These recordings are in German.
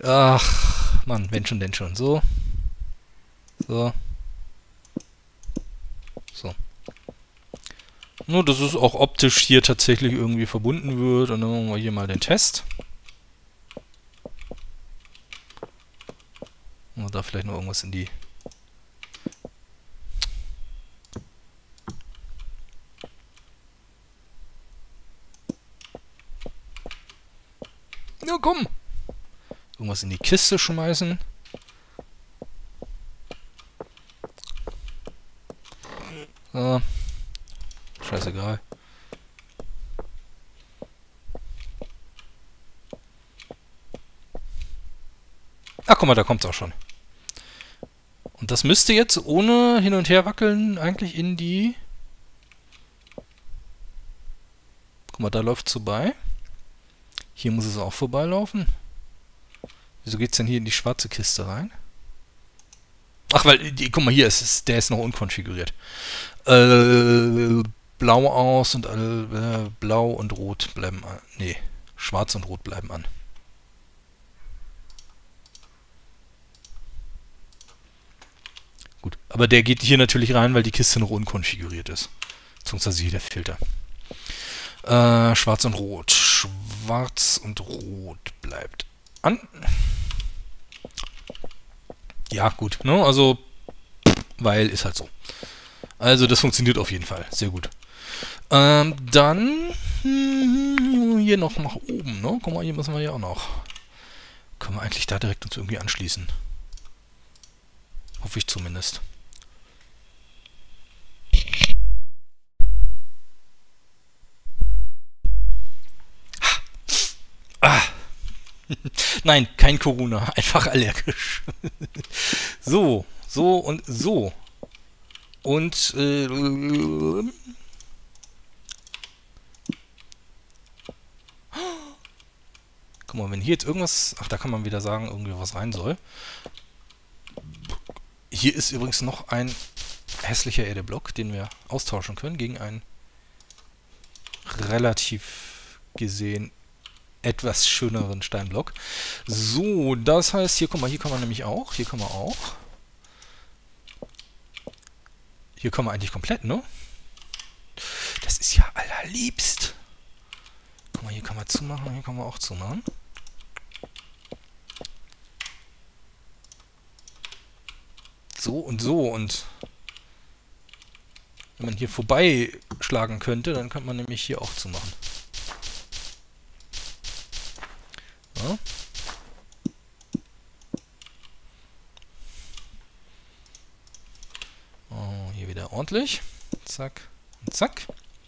Ach, Mann, wenn schon, denn schon. So, so, so. Nur, dass es auch optisch hier tatsächlich irgendwie verbunden wird. Und dann machen wir hier mal den Test. Und da vielleicht noch irgendwas in die... Ja, komm! Irgendwas in die Kiste schmeißen. Scheißegal. Ach, guck mal, da kommt's auch schon. Und das müsste jetzt ohne hin und her wackeln eigentlich in die... Guck mal, da läuft's vorbei. Hier muss es auch vorbeilaufen. Wieso geht's denn hier in die schwarze Kiste rein? Ach, weil, guck mal, hier der ist noch unkonfiguriert. Blau aus und blau und rot bleiben an. Nee, schwarz und rot bleiben an. Gut, aber der geht hier natürlich rein, weil die Kiste noch unkonfiguriert ist. Beziehungsweise hier der Filter. Schwarz und rot. Schwarz und rot bleibt an. Ja, gut, ne? Also, weil ist halt so. Also, das funktioniert auf jeden Fall. Sehr gut. Dann hier noch nach oben, ne? Guck mal, hier müssen wir ja auch noch. Können wir eigentlich da direkt uns irgendwie anschließen? Hoffe ich zumindest. Ah. Nein, kein Corona, einfach allergisch. So, so und so. Und guck mal, wenn hier jetzt irgendwas... Ach, da kann man wieder sagen, irgendwie was rein soll. Hier ist übrigens noch ein hässlicher Erdeblock, den wir austauschen können gegen einen relativ gesehen etwas schöneren Steinblock. So, das heißt, hier, guck mal, hier kann man nämlich auch. Hier kann man auch. Hier kann man eigentlich komplett, ne? Das ist ja allerliebst. Guck mal, hier kann man zumachen, hier kann man auch zumachen. So und so und wenn man hier vorbeischlagen könnte, dann könnte man nämlich hier auch zumachen. Ja. Oh, hier wieder ordentlich. Zack und zack.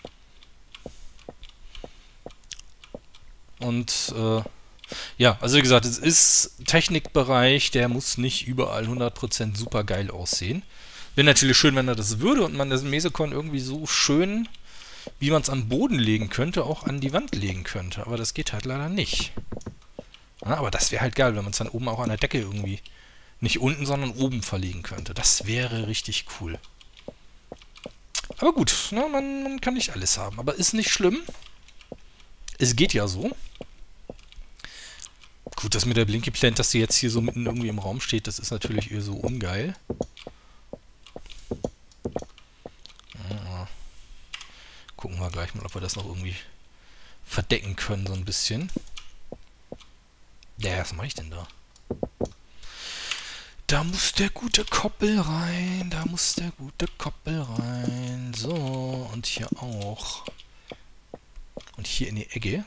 Und ja, also wie gesagt, es ist Technikbereich, der muss nicht überall 100% super geil aussehen. Wäre natürlich schön, wenn er das würde und man das Mesecon irgendwie so schön, wie man es am Boden legen könnte, auch an die Wand legen könnte. Aber das geht halt leider nicht. Ja, aber das wäre halt geil, wenn man es dann oben auch an der Decke irgendwie nicht unten, sondern oben verlegen könnte. Das wäre richtig cool. Aber gut, ne, man kann nicht alles haben. Aber ist nicht schlimm. Es geht ja so. Gut, das mit der Blinky Plant, dass die jetzt hier so mitten irgendwie im Raum steht, das ist natürlich eher so ungeil. Ja, gucken wir gleich mal, ob wir das noch irgendwie verdecken können, so ein bisschen. Ja, was mache ich denn da? Da muss der gute Koppel rein, da muss der gute Koppel rein. So, und hier auch. Und hier in die Ecke.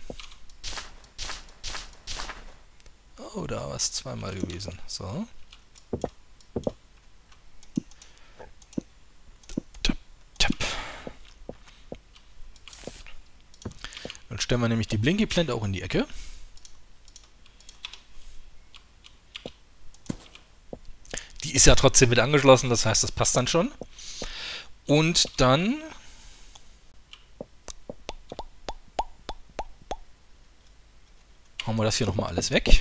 Oh, da war es zweimal gewesen. So. Tap, tap. Dann stellen wir nämlich die Blinky Plant auch in die Ecke. Die ist ja trotzdem mit angeschlossen, das heißt, das passt dann schon. Und dann hauen wir das hier nochmal alles weg.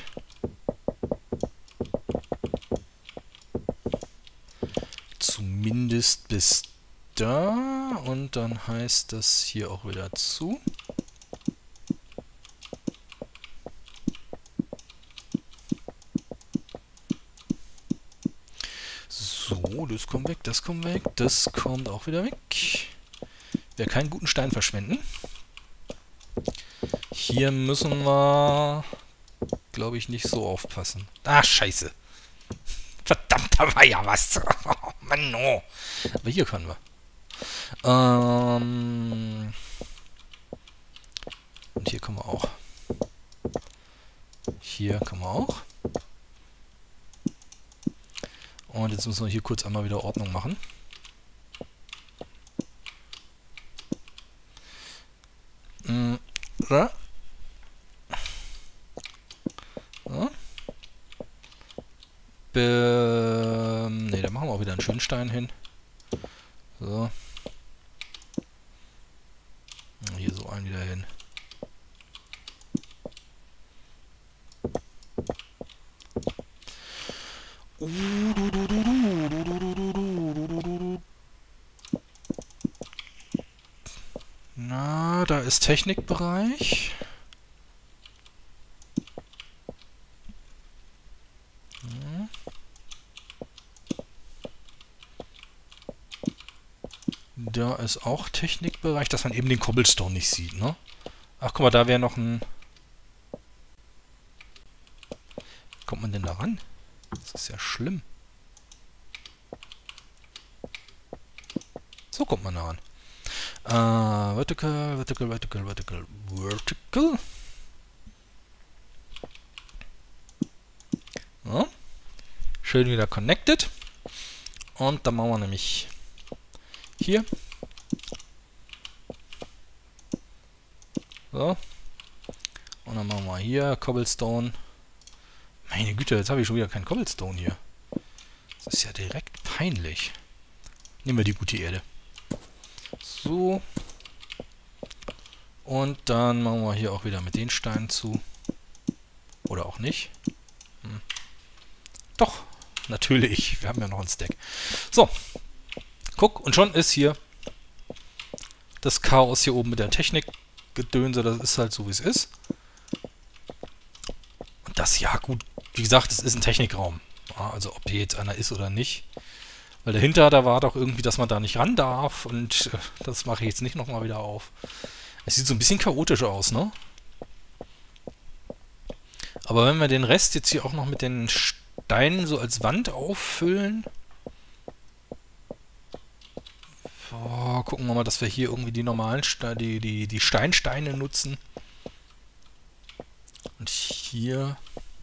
Zumindest bis da. Und dann heißt das hier auch wieder zu. So, das kommt weg, das kommt weg, das kommt auch wieder weg. Wir keinen guten Stein verschwenden. Hier müssen wir, glaube ich, nicht so aufpassen. Ah, scheiße. Verdammt, da war ja was. Oh, Mann, no. Aber hier können wir. Und hier können wir auch. Hier können wir auch. Und jetzt müssen wir hier kurz einmal wieder Ordnung machen. Ja. So. Ne, da machen wir auch wieder einen schönen Stein hin. So. Hier so einen wieder hin. Na, da ist Technikbereich. Da ist auch Technikbereich, dass man eben den Cobblestone nicht sieht, ne? Ach, guck mal, da wäre noch ein... Wie kommt man denn da ran? Das ist ja schlimm. So kommt man da ran. Vertical, vertical, vertical, vertical, vertical. So. Schön wieder connected. Und dann machen wir nämlich hier. So. Und dann machen wir hier Cobblestone. Meine Güte, jetzt habe ich schon wieder keinen Cobblestone hier. Das ist ja direkt peinlich. Nehmen wir die gute Erde. So. Und dann machen wir hier auch wieder mit den Steinen zu. Oder auch nicht. Doch, natürlich. Wir haben ja noch einen Stack. So. Guck, und schon ist hier das Chaos hier oben mit der Technikgedönse. Das ist halt so, wie es ist. Und das, ja gut, wie gesagt, es ist ein Technikraum. Ja, also ob hier jetzt einer ist oder nicht. Weil dahinter, da war doch irgendwie, dass man da nicht ran darf. Und das mache ich jetzt nicht nochmal wieder auf. Es sieht so ein bisschen chaotisch aus, ne? Aber wenn wir den Rest jetzt hier auch noch mit den Steinen so als Wand auffüllen. Oh, gucken wir mal, dass wir hier irgendwie die normalen die Steinsteine nutzen. Und hier...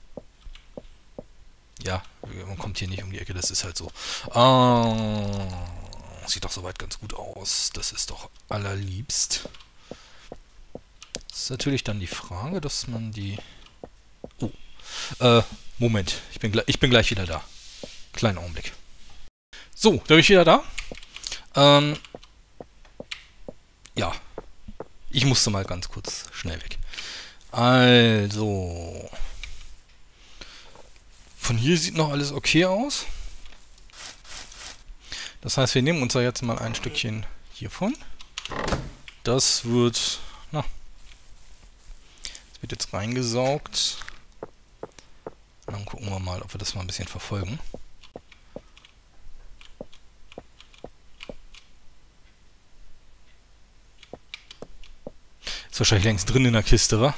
Ja, man kommt hier nicht um die Ecke, das ist halt so. Sieht doch soweit ganz gut aus. Das ist doch allerliebst. Das ist natürlich dann die Frage, dass man die... Oh, Moment. Ich bin gleich wieder da. Kleinen Augenblick. So, da bin ich wieder da. Ja. Ich musste mal ganz kurz schnell weg. Also... Von hier sieht noch alles okay aus. Das heißt, wir nehmen uns da jetzt mal ein Stückchen hiervon. Das wird... Na. Das wird jetzt reingesaugt. Und dann gucken wir mal, ob wir das mal ein bisschen verfolgen. Ist wahrscheinlich längst drin in der Kiste, wa?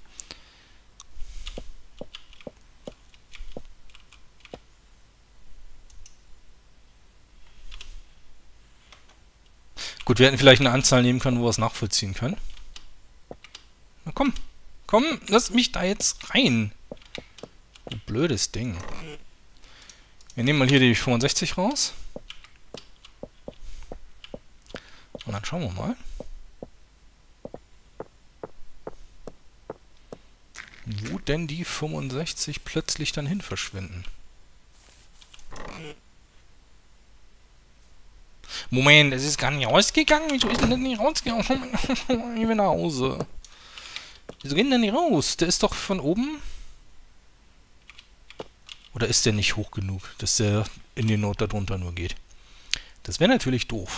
Gut, wir hätten vielleicht eine Anzahl nehmen können, wo wir es nachvollziehen können. Na komm, komm, lass mich da jetzt rein. Du blödes Ding. Wir nehmen mal hier die 65 raus. Und dann schauen wir mal. Wo denn die 65 plötzlich dann hin verschwinden. Moment, es ist gar nicht rausgegangen? Wieso ist denn das nicht rausgegangen? Ich will nach Hause. Wieso geht denn nicht raus? Der ist doch von oben... Oder ist der nicht hoch genug, dass der in die Not darunter nur geht? Das wäre natürlich doof.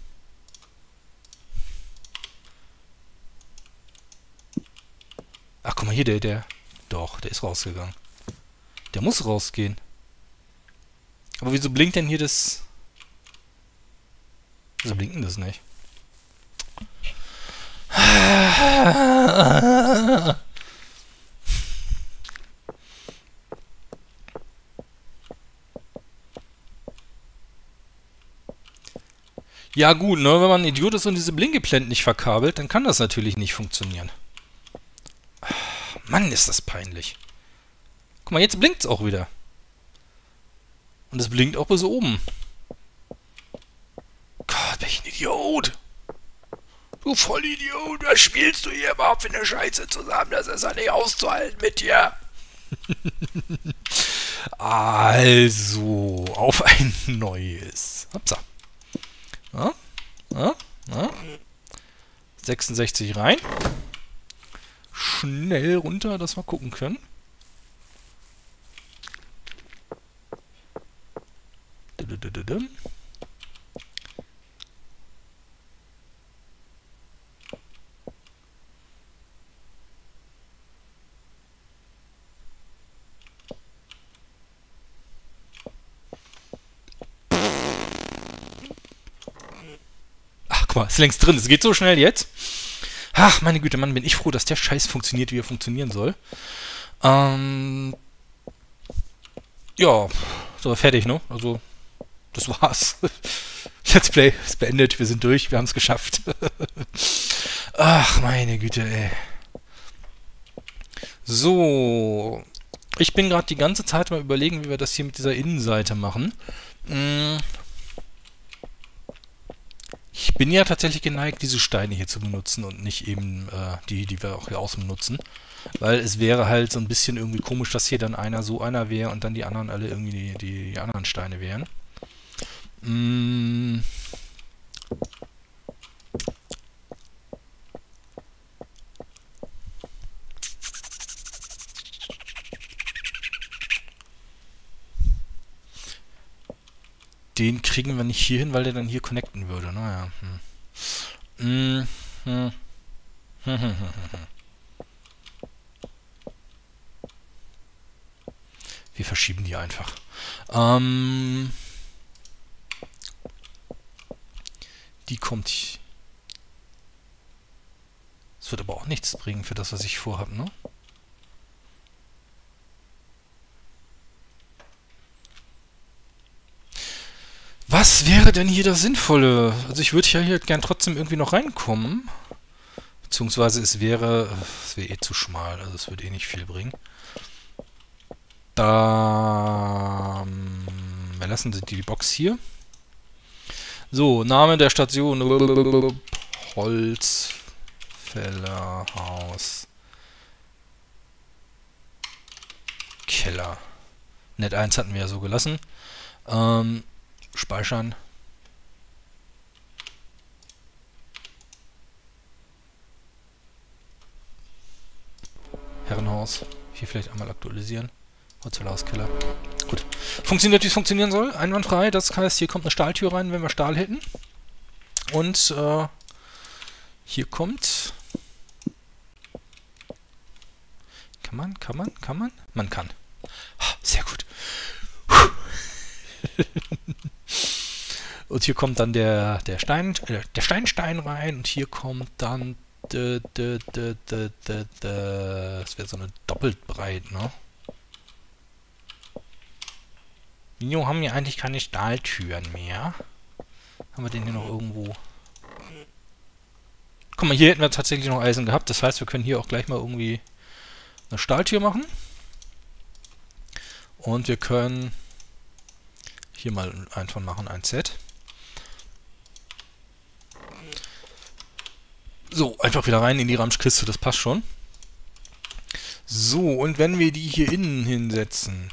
Ach, guck mal hier, der... Doch, der ist rausgegangen. Der muss rausgehen. Aber wieso blinkt denn hier das... Wieso blinkt denn das nicht? Ja gut, ne, wenn man ein Idiot ist und diese Blinkeblenden nicht verkabelt, dann kann das natürlich nicht funktionieren. Mann, ist das peinlich. Guck mal, jetzt blinkt es auch wieder. Und es blinkt auch bis oben. Gott, bin ich ein Idiot. Du Vollidiot, was spielst du hier überhaupt für eine Scheiße zusammen? Das ist ja nicht auszuhalten mit dir. Also, auf ein neues. Hopsa. Ja, ja, ja. 66 rein. Schnell runter, dass wir gucken können. Ach, guck mal, ist längst drin. Es geht so schnell jetzt. Ach, meine Güte, Mann, bin ich froh, dass der Scheiß funktioniert, wie er funktionieren soll. Ja, so, fertig, ne? Also, das war's. Let's Play ist beendet, wir sind durch, wir haben es geschafft. Ach, meine Güte, ey. So, ich bin gerade die ganze Zeit mal überlegen, wie wir das hier mit dieser Innenseite machen. Ich bin ja tatsächlich geneigt, diese Steine hier zu benutzen und nicht eben die wir auch hier außen benutzen. Weil es wäre halt so ein bisschen irgendwie komisch, dass hier dann einer so einer wäre und dann die anderen alle irgendwie die anderen Steine wären. Den kriegen wir nicht hier hin, weil der dann hier connecten würde. Naja. Wir verschieben die einfach. Die kommt hier. Das wird aber auch nichts bringen für das, was ich vorhabe, ne? Was wäre denn hier das Sinnvolle? Also ich würde ja hier gern trotzdem irgendwie noch reinkommen. Beziehungsweise es wäre eh zu schmal, also es würde eh nicht viel bringen. Da wir lassen die Box hier. So, Name der Station. Holzfällerhaus. Keller. Net 1 hatten wir ja so gelassen. Speichern. Herrenhaus. Hier vielleicht einmal aktualisieren. Holzfällerhauskeller. Gut. Funktioniert, wie es funktionieren soll. Einwandfrei. Das heißt, hier kommt eine Stahltür rein, wenn wir Stahl hätten. Und hier kommt... Kann man? Man kann. Sehr gut. Und hier kommt dann der Steinstein rein und hier kommt dann das wäre so eine doppelt breit, ne? Wieso haben wir eigentlich keine Stahltüren mehr? Haben wir den hier noch irgendwo? Guck mal, hier hätten wir tatsächlich noch Eisen gehabt. Das heißt, wir können hier auch gleich mal irgendwie eine Stahltür machen. Und wir können hier mal einfach machen, ein Set. So, einfach wieder rein in die Ramschkiste, das passt schon. So, und wenn wir die hier innen hinsetzen,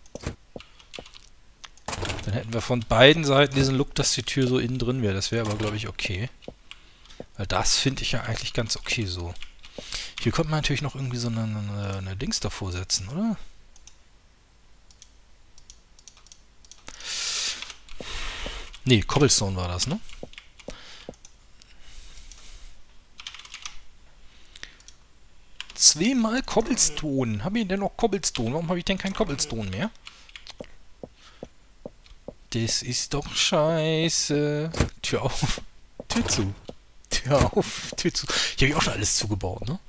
dann hätten wir von beiden Seiten diesen Look, dass die Tür so innen drin wäre. Das wäre aber, glaube ich, okay. Weil das finde ich ja eigentlich ganz okay so. Hier könnte man natürlich noch irgendwie so eine Dings davor setzen, oder? Nee, Cobblestone war das, ne? Zweimal Cobblestone. Habe ich denn noch Cobblestone? Warum habe ich denn kein Cobblestone mehr? Das ist doch scheiße. Tür auf. Tür zu. Tür auf. Tür zu. Hier habe ich auch schon alles zugebaut, ne?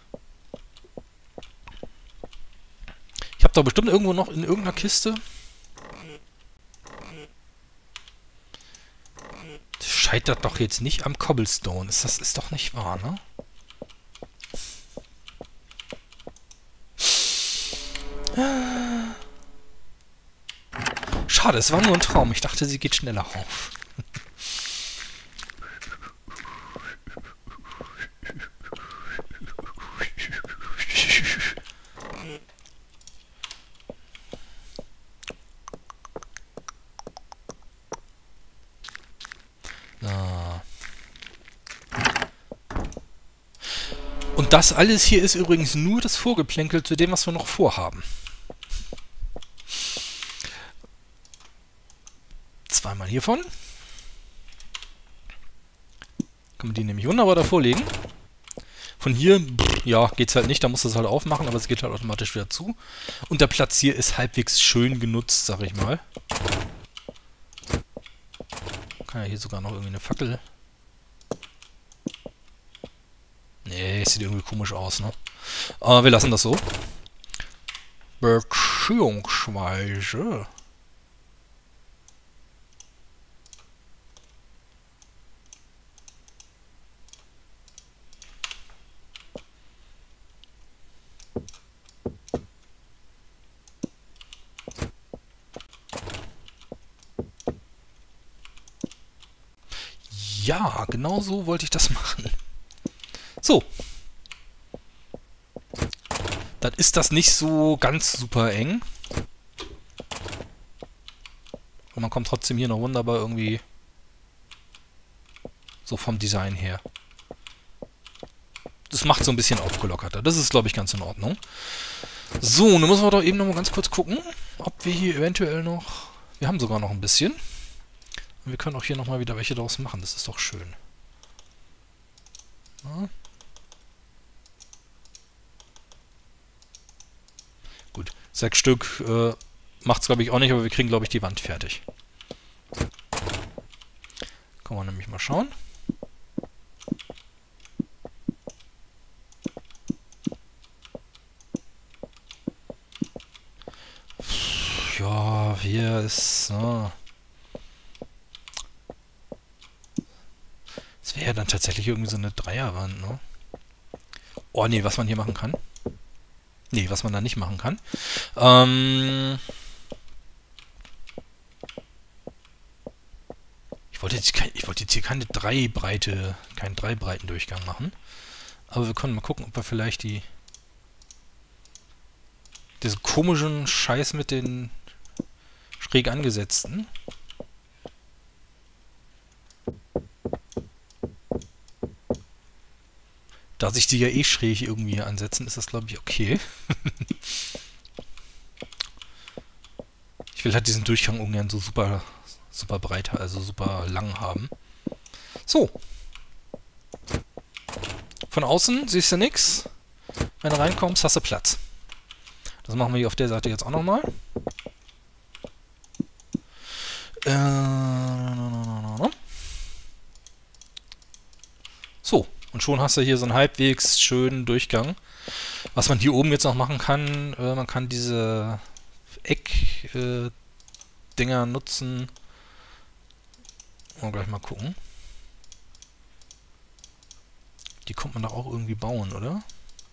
Ich habe da bestimmt irgendwo noch in irgendeiner Kiste. Das scheitert doch jetzt nicht am Cobblestone. Das ist doch nicht wahr, ne? Schade, es war nur ein Traum. Ich dachte, sie geht schneller auf. So. Und das alles hier ist übrigens nur das Vorgeplänkel zu dem, was wir noch vorhaben. Zweimal hiervon. Kann man die nämlich wunderbar davor legen. Von hier, ja, geht's halt nicht, da muss das halt aufmachen, aber es geht halt automatisch wieder zu. Und der Platz hier ist halbwegs schön genutzt, sag ich mal. Kann ja hier sogar noch irgendwie eine Fackel. Nee, sieht irgendwie komisch aus, ne? Aber wir lassen das so. Beziehungsweise. Ja, genau so wollte ich das machen. So. Dann ist das nicht so ganz super eng. Und man kommt trotzdem hier noch wunderbar irgendwie so vom Design her. Das macht so ein bisschen aufgelockerter. Das ist, glaube ich, ganz in Ordnung. So, nun müssen wir doch eben noch mal ganz kurz gucken, ob wir hier eventuell noch... Wir haben sogar noch ein bisschen. Und wir können auch hier nochmal wieder welche draus machen. Das ist doch schön. Ja. Gut, 6 Stück macht es, glaube ich, auch nicht, aber wir kriegen, glaube ich, die Wand fertig. Kann man nämlich mal schauen. Ja, hier ist... So. Das wäre ja dann tatsächlich irgendwie so eine Dreierwand, ne? Oh, nee, was man hier machen kann. Nee, was man da nicht machen kann. Ich wollte jetzt hier keinen dreibreiten Durchgang machen. Aber wir können mal gucken, ob wir vielleicht diesen komischen Scheiß mit den schräg angesetzten. Da sich die ja eh schräg irgendwie ansetzen, ist das, glaube ich, okay. Ich will halt diesen Durchgang ungern so super breit, also super lang haben. So. Von außen siehst du nichts. Wenn du reinkommst, hast du Platz. Das machen wir hier auf der Seite jetzt auch nochmal. So. Und schon hast du hier so einen halbwegs schönen Durchgang. Was man hier oben jetzt noch machen kann, man kann diese Eckdinger nutzen. Mal gleich mal gucken. Die kommt man doch auch irgendwie bauen, oder?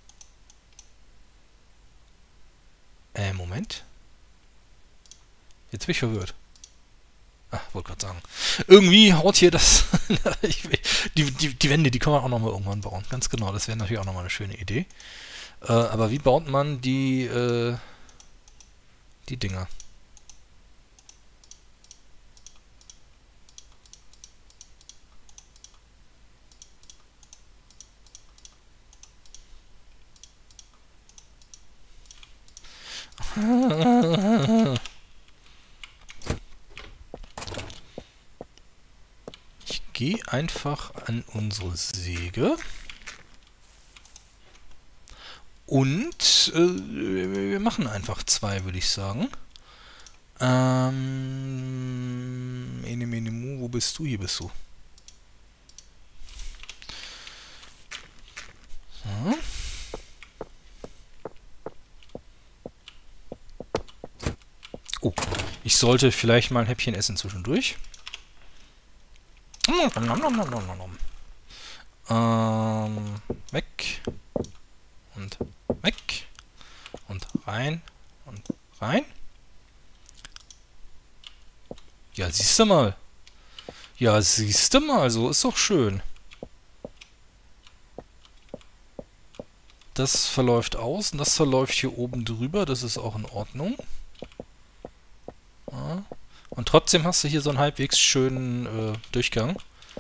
Moment. Jetzt bin ich verwirrt. Ah, wollte gerade sagen. Irgendwie haut hier das... die Wände, die kann man auch nochmal irgendwann bauen. Ganz genau, das wäre natürlich auch nochmal eine schöne Idee. Aber wie baut man die Dinger? Ich gehe einfach an unsere Säge und wir machen einfach 2, würde ich sagen. Ene, mene, mu, wo bist du? Hier bist du. So. Oh, ich sollte vielleicht mal ein Häppchen essen zwischendurch. Weg. Und weg. Und rein. Und rein. Ja, siehst du mal. Ja, siehst du mal, so ist doch schön. Das verläuft aus und das verläuft hier oben drüber, das ist auch in Ordnung. Ja. Und trotzdem hast du hier so einen halbwegs schönen Durchgang.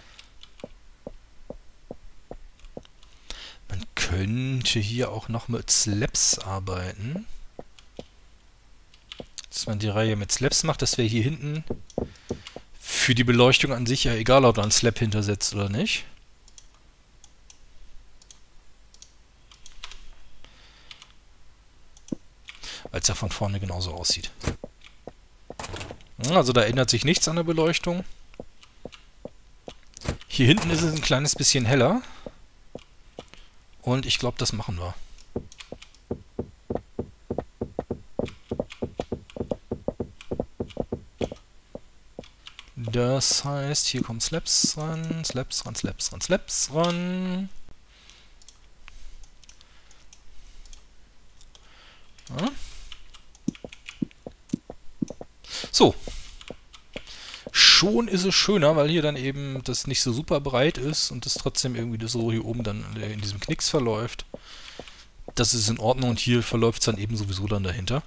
Man könnte hier auch noch mit Slabs arbeiten. Dass man die Reihe mit Slabs macht, das wäre hier hinten für die Beleuchtung an sich ja egal, ob da ein Slab hintersetzt oder nicht. Weil es ja von vorne genauso aussieht. Also da ändert sich nichts an der Beleuchtung. Hier hinten ist es ein kleines bisschen heller. Und ich glaube, das machen wir. Das heißt, hier kommen Slabs ran, Slabs ran, Slabs ran, Slabs ran. Ja. So. Schon ist es schöner, weil hier dann eben das nicht so super breit ist und das trotzdem irgendwie so hier oben dann in diesem Knicks verläuft. Das ist in Ordnung und hier verläuft es dann eben sowieso dann dahinter.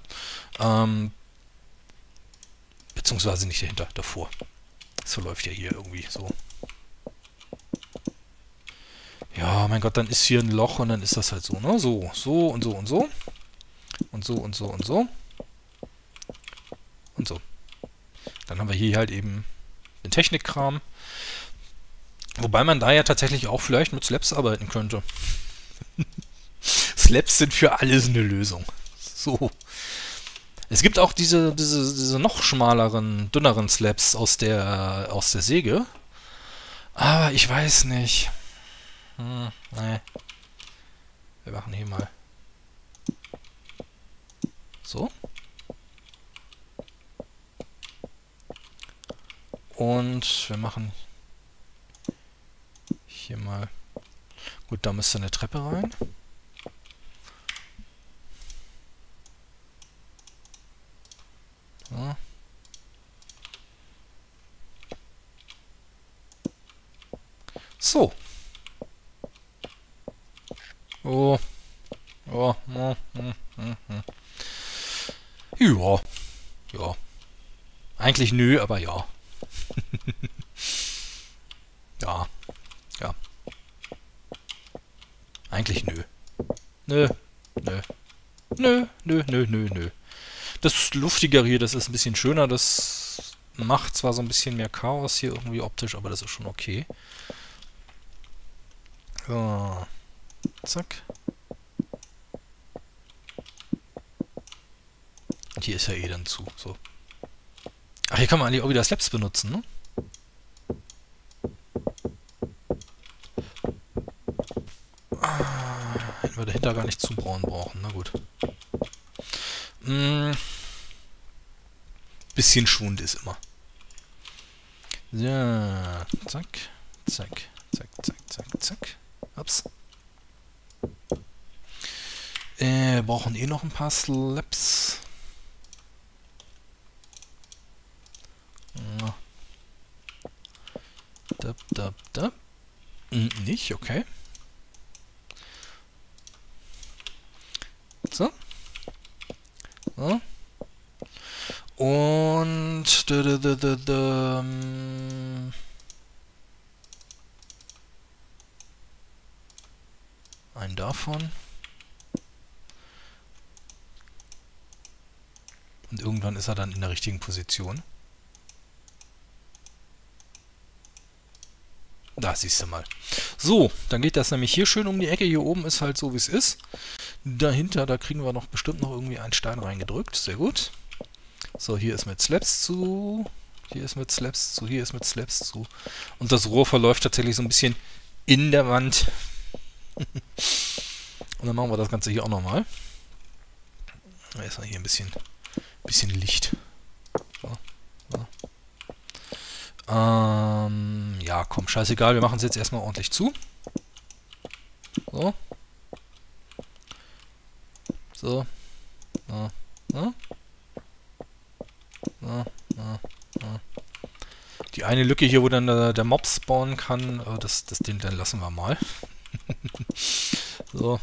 Beziehungsweise nicht dahinter, davor. Das verläuft ja hier irgendwie so. Ja, mein Gott, dann ist hier ein Loch und dann ist das halt so, ne? So, so und so und so. Und so und so und so. Und so. Dann haben wir hier halt eben den Technikkram. Wobei man da ja tatsächlich auch vielleicht mit Slabs arbeiten könnte. Slabs sind für alles eine Lösung. So. Es gibt auch diese noch schmaleren, dünneren Slabs aus der Säge. Aber ich weiß nicht. Nee. Wir machen hier mal so. Und wir machen hier mal... Gut, da müsste eine Treppe rein. So. Oh. Oh. Ja. Ja. Eigentlich nö, aber ja. Ja. Ja. Eigentlich nö. Nö. Nö. Nö, nö, nö, nö, nö. Das Luftigere hier, das ist ein bisschen schöner. Das macht zwar so ein bisschen mehr Chaos hier irgendwie optisch, aber das ist schon okay. So. Zack. Und hier ist ja eh dann zu. So. Ach, hier kann man eigentlich auch wieder Slabs benutzen, ne? Hätten wir dahinter gar nicht zu braun brauchen. Na gut. Bisschen schonend ist immer. Ja, zack, zack, zack, zack, zack, zack. Ups. Wir brauchen eh noch ein paar Slabs. Ja. Da. Nicht, okay. So. So. Und einen davon. Und irgendwann ist er dann in der richtigen Position. Da siehst du mal. So, dann geht das nämlich hier schön um die Ecke. Hier oben ist halt so, wie es ist. Dahinter, da kriegen wir noch bestimmt noch irgendwie einen Stein reingedrückt. Sehr gut. So, hier ist mit Slabs zu. Hier ist mit Slabs zu. Hier ist mit Slabs zu. Und das Rohr verläuft tatsächlich so ein bisschen in der Wand. Und dann machen wir das Ganze hier auch nochmal. Erstmal hier ein bisschen Licht. So, so. Ja, komm, scheißegal. Wir machen es jetzt erstmal ordentlich zu. So. So. So. So. So. So. So. Die eine Lücke hier, wo dann der Mob spawnen kann, den lassen wir mal. So.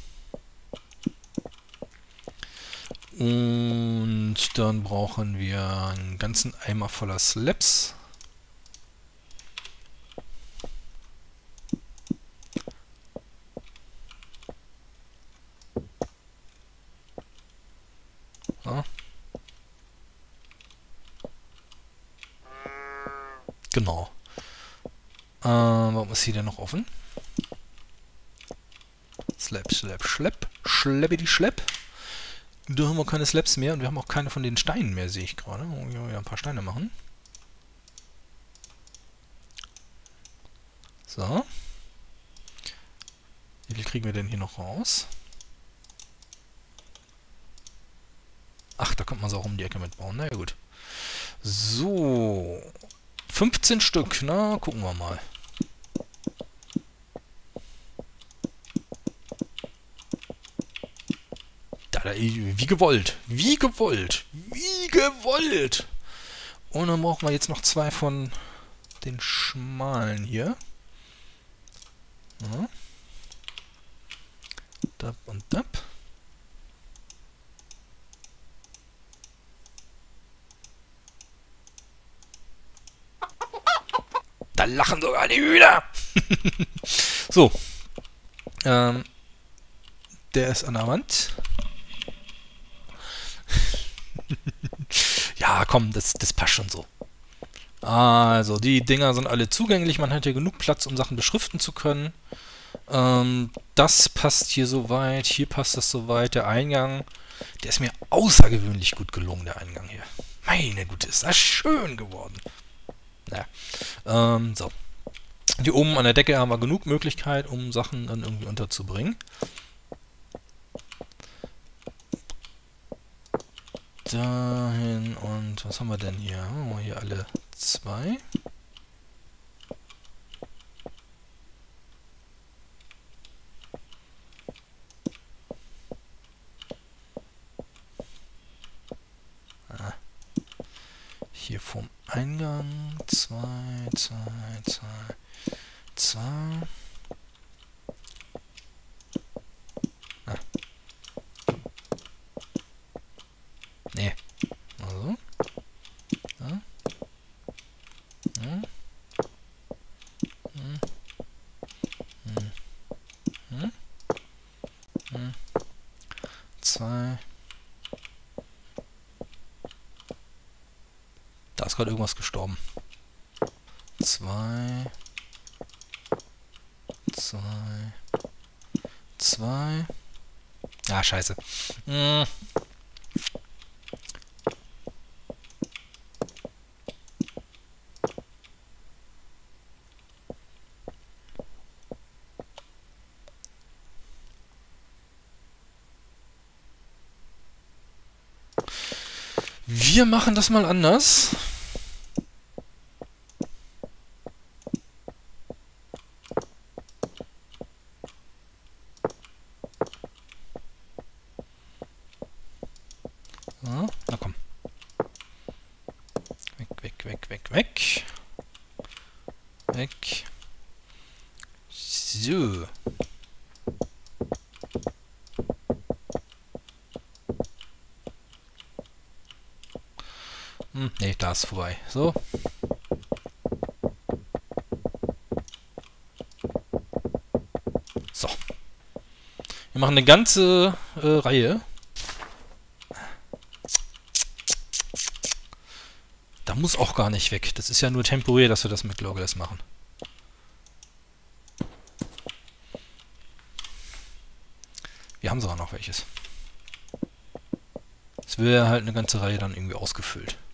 Und dann brauchen wir einen ganzen Eimer voller Slabs. So. Genau. Warum ist hier denn noch offen? Slab, Slab, Schlepp. Schleppidi, Schlepp. Da haben wir keine Slabs mehr und wir haben auch keine von den Steinen mehr, sehe ich gerade. Oh, ja, ein paar Steine machen. So. Wie viel kriegen wir denn hier noch raus? Ach, da könnte man es auch um die Ecke mitbauen. Na ja, gut. So. 15 Stück, na, gucken wir mal. Wie gewollt. Wie gewollt. Wie gewollt. Und dann brauchen wir jetzt noch 2 von den schmalen hier. Ja. Dab und dab. Da lachen sogar die Hühner. So. Der ist an der Wand. Ja, komm, das passt schon so. Also, die Dinger sind alle zugänglich. Man hat hier genug Platz, um Sachen beschriften zu können. Das passt hier soweit. Hier passt das soweit. Der Eingang, der ist mir außergewöhnlich gut gelungen, der Eingang hier. Meine Güte, ist das schön geworden. Ja. So. Hier oben an der Decke haben wir genug Möglichkeit, um Sachen dann irgendwie unterzubringen. Dahin und was haben wir denn hier? Oh, hier alle 2. Hier vom Eingang 2, 2, 2, 2. Nee. Also. Ja. Ja. Hm. Hm. Hm. Hm. 2. Da ist gerade irgendwas gestorben. 2. 2. 2. Ah, scheiße. Hm. Wir machen das mal anders. So, na komm. Weg, weg, weg, weg, weg. Weg. So. Nee, da ist vorbei. So. So. Wir machen eine ganze Reihe. Da muss auch gar nicht weg. Das ist ja nur temporär, dass wir das mit Logos machen. Wir haben sogar noch welches. Es wäre halt eine ganze Reihe dann irgendwie ausgefüllt.